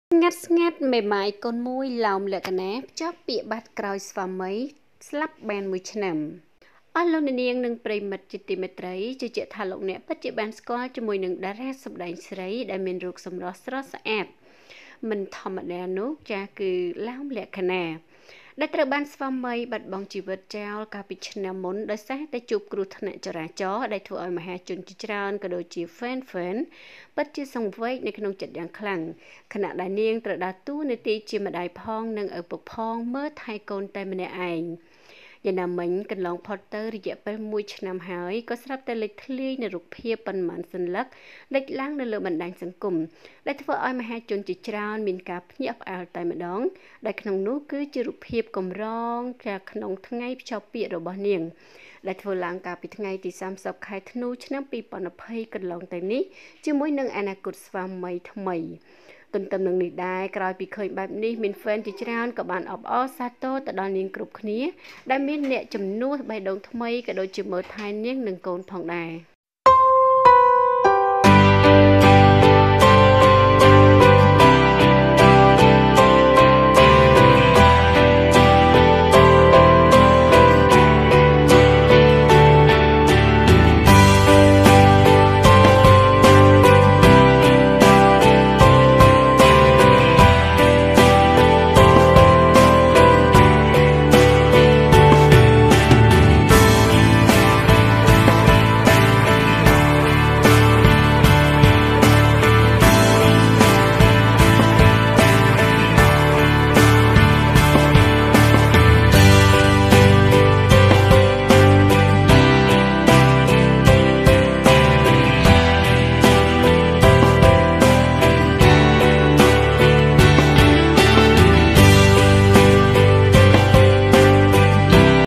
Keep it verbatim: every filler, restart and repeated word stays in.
ស្ងាត់ស្ងាត់មេម៉ាយកូនមួយឡោមលក្ខណៈចប់ពាក្យបាត់ក្រោយស្វាមីស្លាប់បានមួយឆ្នាំអស់លោកនាងនិងប្រិមិត្តជាទីមេត្រីជឿជាក់ថាលោកអ្នកពិតជាបានស្គាល់ជាមួយនឹងតារាសម្ដែងស្រីដែលមានរូបសម្រស់ស្រស់ស្អាតមិនធម្មតានោះចាស់គឺឡោមលក្ខណៈដែលត្រូវបានស្វាមីបាត់បង់ជីវិតចោលកាលពីឆ្នាំមុនដោយសារតែជួបគ្រោះថ្នាក់ចរាចរណ៍ដែលធ្វើឲ្យមហាជនជាច្រើនក៏ដូចជា fan fan ពិតជាសង្វេគនៅក្នុងចិត្តយ៉ាងខ្លាំងខណៈដែលនាងត្រូវដើរតួនាទីជាម្ដាយផងនិងឪពុកផងមើលថែកូនតែម្នាក់ឯងយ៉ាងណាមិញកន្លងផុតទៅរយៈពេលមួយឆ្នាំហើយក៏ស្រាប់តែលេចធ្លាយនៅរូបភាពប៉ុន្មានសន្លឹកលេចឡើងនៅលើបណ្ដាញសង្គមដែលធ្វើឲ្យមហាជនជាច្រើនមានការភ្ញាក់ផ្អើលតែម្ដងដែលក្នុងនោះគឺជារូបភាពកម្រងកាលក្នុងថ្ងៃភ្ជាប់ពាក្យរបស់នាងដែលធ្វើឡើងកាលពីថ្ងៃទីសាមសិបខែធ្នូឆ្នាំពីរពាន់ยี่สิบកន្លងទៅនេះជាមួយនឹងអនាគតស្វាមីថ្មីទន្ទឹមនឹងនេះដែរក្រោយពីឃើញបែបនេះមាន fan ជាច្រើនក៏បានអបអរសាទរទៅដល់នាងគ្រប់គ្នាដែលមានអ្នកជំនួសបេះដូងថ្មីក៏ដូចជាមើលថែនាងនិងកូនផងដែរ